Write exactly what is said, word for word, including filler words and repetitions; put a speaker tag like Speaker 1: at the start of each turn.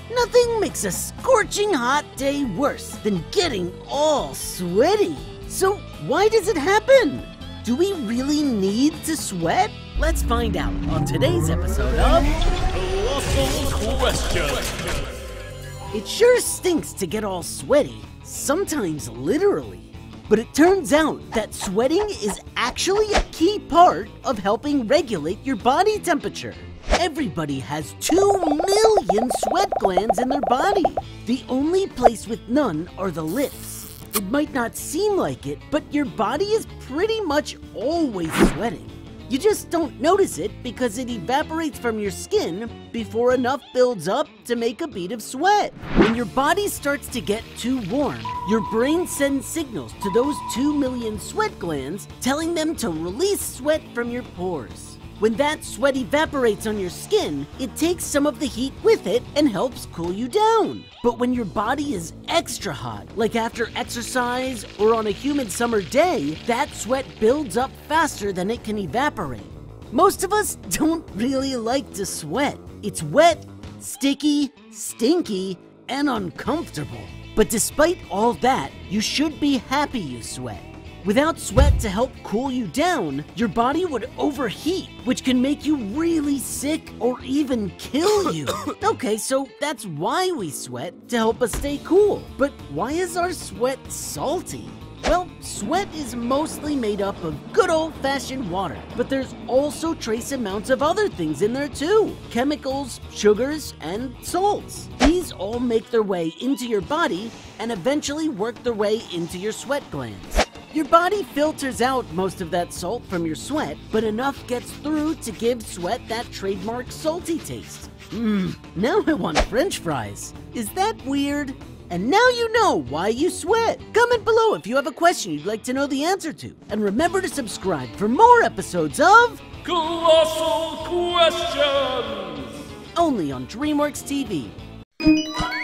Speaker 1: Nothing makes a scorching hot day worse than getting all sweaty. So why does it happen? Do we really need to sweat? Let's find out on today's episode of
Speaker 2: Colossal Questions.
Speaker 1: It sure stinks to get all sweaty, sometimes literally. But it turns out that sweating is actually a key part of helping regulate your body temperature. Everybody has two million sweat glands in their body. The only place with none are the lips. It might not seem like it, but your body is pretty much always sweating. You just don't notice it because it evaporates from your skin before enough builds up to make a bead of sweat. When your body starts to get too warm, your brain sends signals to those two million sweat glands telling them to release sweat from your pores. When that sweat evaporates on your skin, it takes some of the heat with it and helps cool you down. But when your body is extra hot, like after exercise or on a humid summer day, that sweat builds up faster than it can evaporate. Most of us don't really like to sweat. It's wet, sticky, stinky, and uncomfortable. But despite all that, you should be happy you sweat. Without sweat to help cool you down, your body would overheat, which can make you really sick or even kill you. Okay, so that's why we sweat, to help us stay cool. But why is our sweat salty? Well, sweat is mostly made up of good old-fashioned water, but there's also trace amounts of other things in there too. Chemicals, sugars, and salts. These all make their way into your body and eventually work their way into your sweat glands. Your body filters out most of that salt from your sweat, but enough gets through to give sweat that trademark salty taste. Mmm, now I want French fries. Is that weird? And now you know why you sweat. Comment below if you have a question you'd like to know the answer to. And remember to subscribe for more episodes of
Speaker 2: Colossal Questions.
Speaker 1: Only on DreamWorks T V.